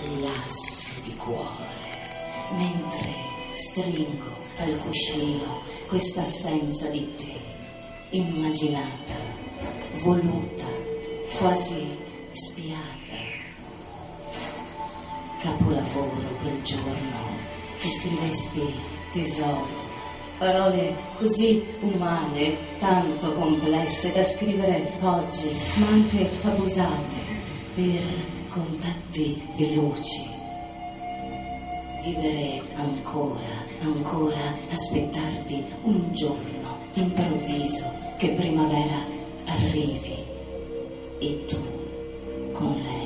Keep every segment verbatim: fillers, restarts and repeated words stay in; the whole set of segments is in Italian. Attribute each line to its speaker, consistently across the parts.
Speaker 1: collasso di cuore, mentre stringo al cuscino questa assenza di te, immaginata, voluta, quasi spiata. Capolavoro quel giorno che scrivesti tesoro, parole così umane, tanto complesse da scrivere oggi, ma anche abusate per contatti veloci. Vivere ancora, ancora, aspettarti un giorno improvviso che primavera arrivi e tu con lei.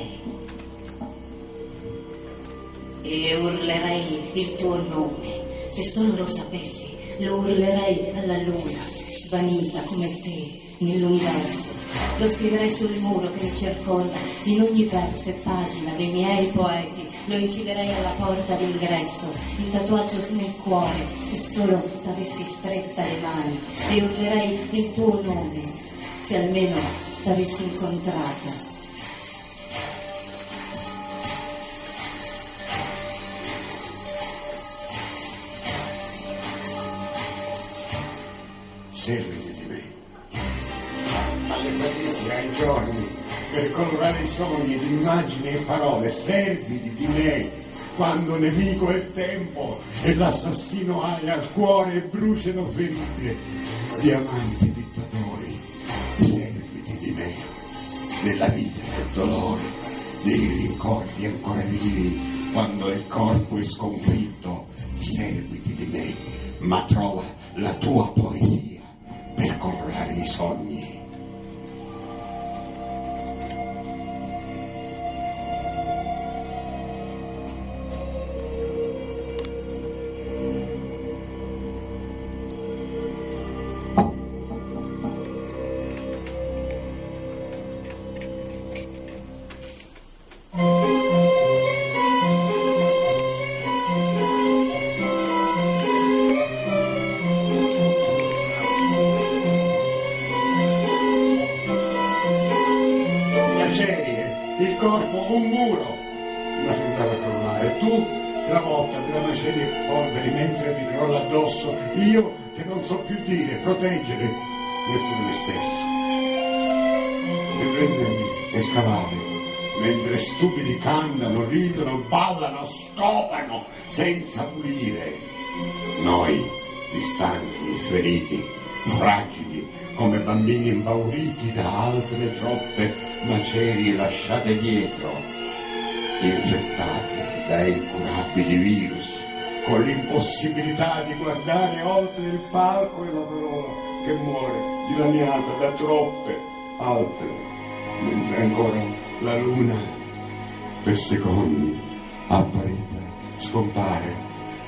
Speaker 1: E urlerei il tuo nome, se solo lo sapessi, lo urlerei alla luna, svanita come te nell'universo. Lo scriverei sul muro che mi circonda, in ogni verso e pagina dei miei poeti. Lo inciderei alla porta d'ingresso, il tatuaggio nel cuore, se solo t'avessi stretta le mani. E urlerei il tuo nome, se almeno t'avessi incontrata.
Speaker 2: Serviti di me, alle fatiche, ai giorni, per colorare i sogni di immagini e parole. Serviti di me, quando nemico è il tempo e l'assassino hai al cuore e bruciano ferite di amanti dittatori. Serviti di me, della vita e del dolore, dei ricordi ancora vivi, quando il corpo è sconfitto. Serviti di me, ma trova la tua poesia per colorare i sogni. Il corpo un muro, ma sembrava crollare. Tu, travolta della macerie e polveri, mentre ti crolla addosso, io che non so più dire, proteggere, neppure me stesso. E prendermi e scavare, mentre stupidi cantano, ridono, ballano, scopano, senza pulire. Noi, distanti, feriti, fragili, come bambini impauriti da altre troppe macerie lasciate dietro, infettati da incurabili virus, con l'impossibilità di guardare oltre il palco e la parola che muore dilaniata da troppe altre, mentre ancora la luna per secondi apparita scompare.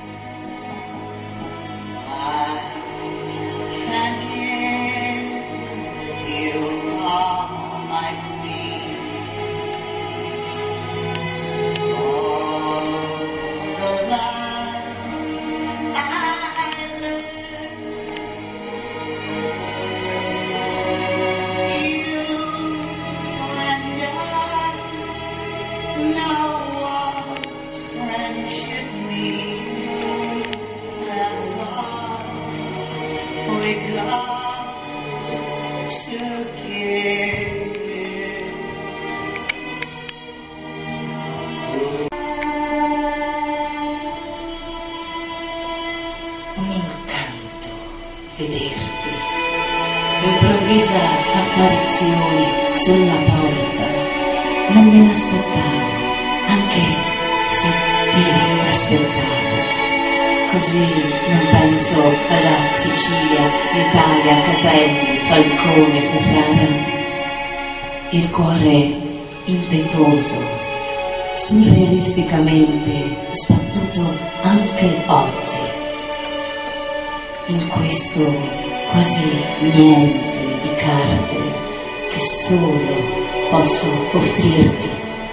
Speaker 1: Vederti, improvvisa apparizione sulla porta, non me l'aspettavo, anche se ti aspettavo. Così non penso alla Sicilia, l'Italia, Caselli, Falcone, Ferrara. Il cuore impetuoso, surrealisticamente sbattuto anche oggi. In questo quasi niente di carte che solo posso offrirti,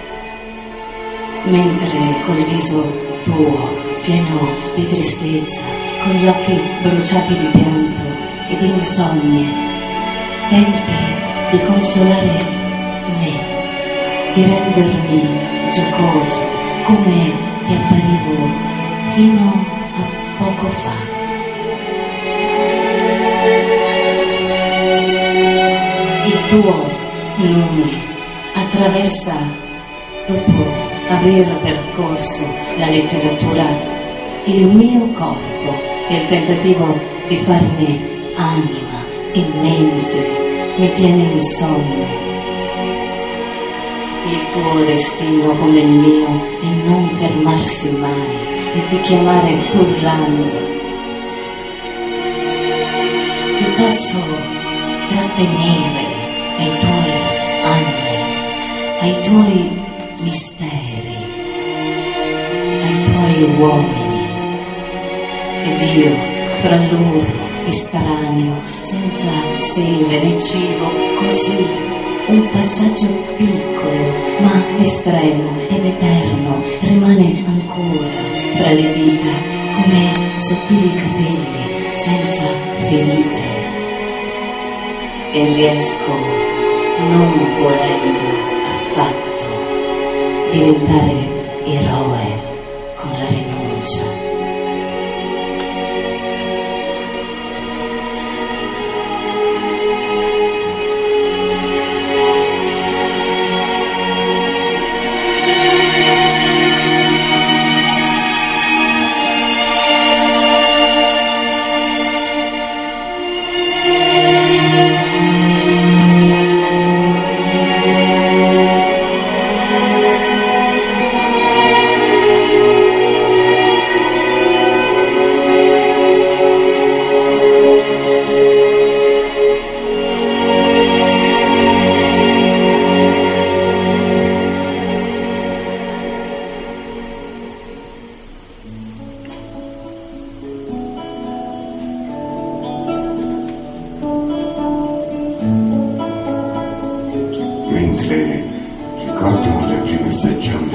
Speaker 1: mentre col viso tuo pieno di tristezza, con gli occhi bruciati di pianto e di insonnie, tenti di consolare me, di rendermi giocoso, come ti apparivo fino a poco fa. Il tuo nome attraversa, dopo aver percorso la letteratura, il mio corpo, il tentativo di farne anima e mente mi tiene insonne. Il tuo destino come il mio di non fermarsi mai e di chiamare urlando. Ti posso trattenere ai tuoi anni, ai tuoi misteri, ai tuoi uomini, ed io fra loro estraneo, senza sere né cibo, così un passaggio piccolo ma estremo ed eterno rimane ancora fra le dita come sottili capelli senza ferite, e riesco, non volendo affatto, diventare eroe con la rinuncia.
Speaker 2: Mentre ricordo le prime stagioni,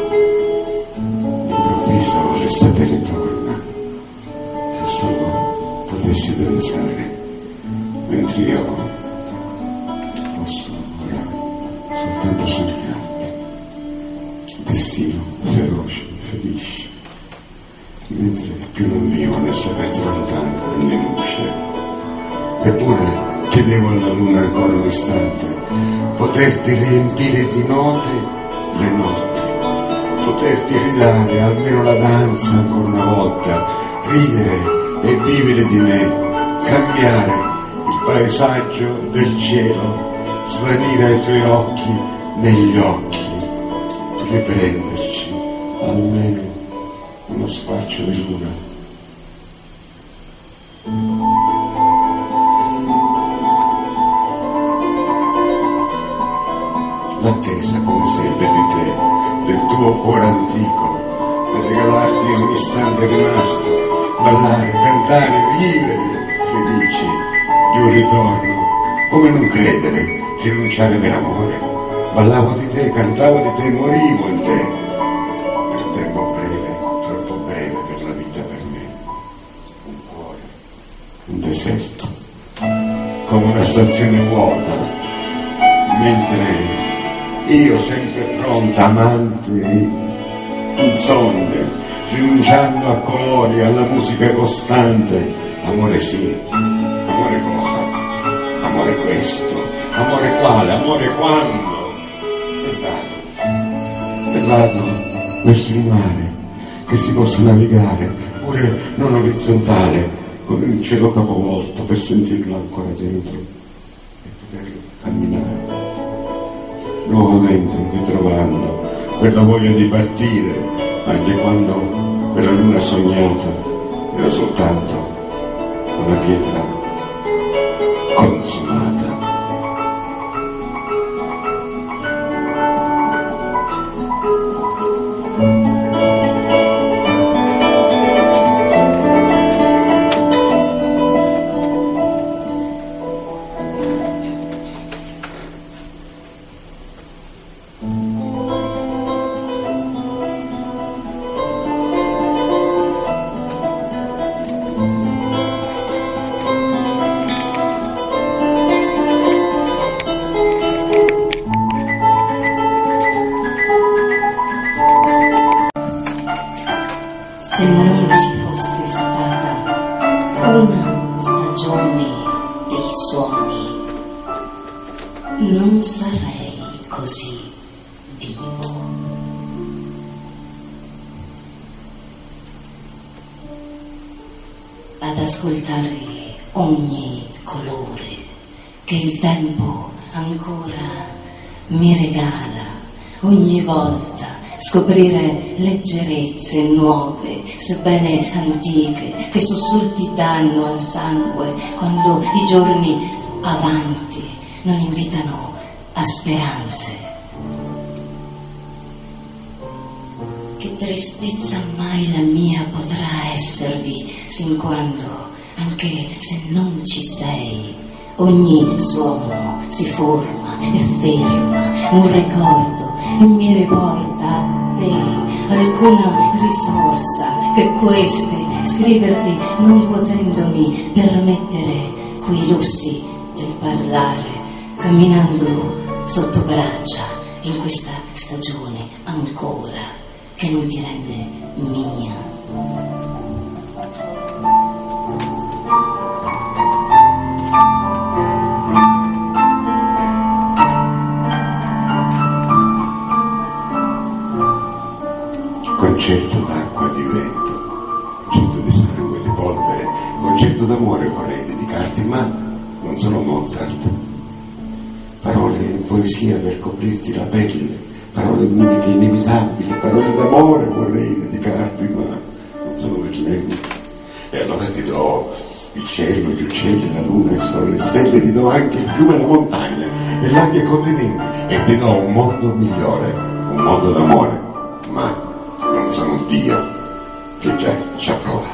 Speaker 2: improvviso l'estate ritorna, se solo potessi danzare, mentre io posso ora soltanto sognarti, destino feroce, felice, mentre più non vivo né sapete lontano né luce. Eppure chiedevo alla luna ancora un istante, poterti riempire di note le notti, poterti ridare almeno la danza ancora una volta, ridere e vivere di me, cambiare il paesaggio del cielo, svanire ai tuoi occhi negli occhi, riprenderci almeno uno spaccio di luna. L'attesa come sempre di te, del tuo cuore antico, per regalarti un istante rimasto, ballare, cantare, vivere felici di un ritorno, come non credere, rinunciare per amore. Ballavo di te, cantavo di te, morivo in te, per tempo breve, troppo breve per la vita per me, un cuore, un deserto, come una stazione vuota, mentre io sempre pronta, amante, insonne, rinunciando a colori, alla musica costante. Amore sì, amore cosa? Amore questo, amore quale, amore quando? E vado, e vado verso il mare, che si possa navigare, pure non orizzontale, con il cielo capovolto, per sentirlo ancora dentro e poterlo camminare. Nuovamente ritrovando quella voglia di partire, anche quando quella luna sognata era soltanto una pietra consumata.
Speaker 1: se non ci fosse stata una stagione dei suoni, non sarei così vivo. Ad ascoltare ogni colore che il tempo ancora mi regala, ogni volta scoprire leggerezze nuove, sebbene antiche, che sussulti danno al sangue quando i giorni avanti non invitano a speranze. Che tristezza mai la mia potrà esservi, sin quando, anche se non ci sei, ogni suono si forma e ferma un ricordo e mi riporta a te alcuna risorsa che queste scriverti non potendomi permettere quei lussi del parlare, camminando sotto braccia in questa stagione ancora che non ti rende mia.
Speaker 2: Concerto d'acqua e di vento, concerto di sangue e di polvere, concerto d'amore vorrei dedicarti, ma non sono Mozart. Parole in poesia per coprirti la pelle, parole uniche, inimitabili, parole d'amore vorrei dedicarti, ma non sono Verlaine. E allora ti do il cielo, gli uccelli, la luna, il sole, le stelle, ti do anche il fiume e la montagna, e laghi e continenti, e ti do un mondo migliore, un mondo d'amore, ma non sono Dio che già ci ha provato.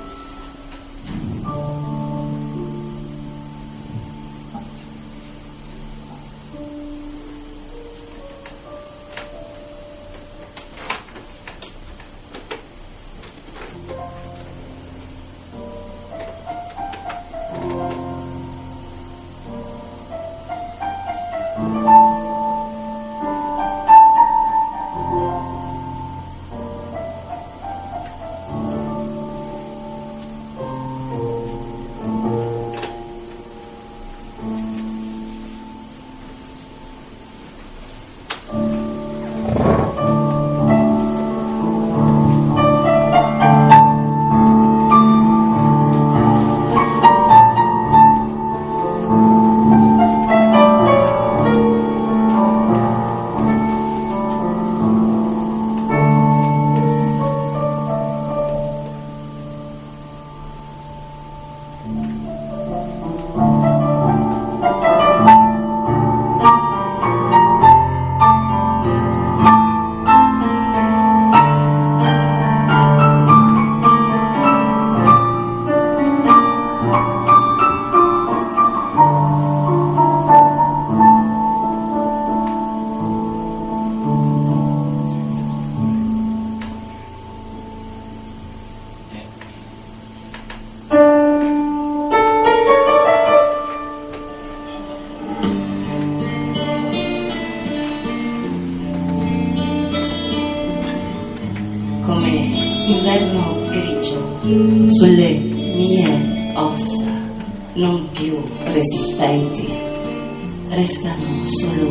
Speaker 1: Inverno grigio sulle mie ossa non più resistenti restano solo,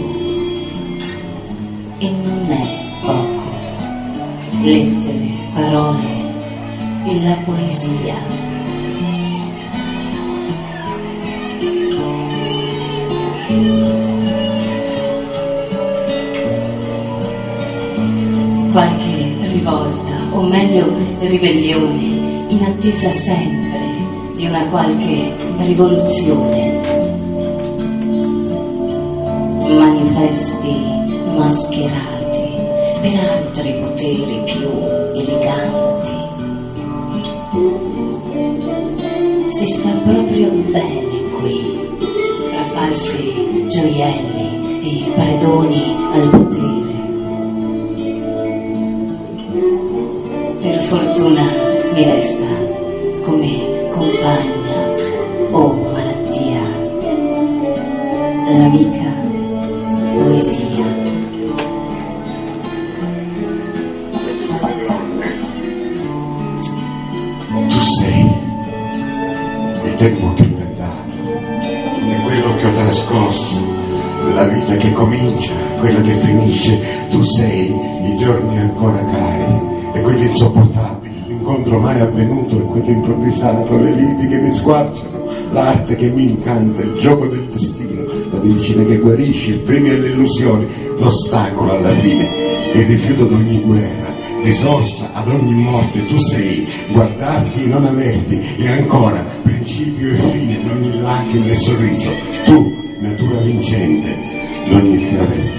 Speaker 1: e non è poco, lettere, parole e la poesia. Qualche rivolta, o meglio ribellione, in attesa sempre di una qualche rivoluzione. Manifesti mascherati per altri poteri più eleganti. Si sta proprio bene qui, fra falsi gioielli e predoni al potere. Per fortuna mi resta come compagna o malattia l'amica poesia.
Speaker 2: tempo che mi è dato, è quello che ho trascorso, la vita che comincia, quella che finisce. Tu sei i giorni ancora cari e quelli insopportabili, l'incontro mai avvenuto e quello improvvisato, le liti che mi squarciano, l'arte che mi incanta, il gioco del destino, la medicina che guarisce, il premio alle illusioni, l'ostacolo alla fine, il rifiuto di ogni guerra, risorsa ad ogni morte. Tu sei guardarti e non averti, e ancora principio e fine di ogni lacrima e sorriso. Tu, natura vincente, d'ogni fiore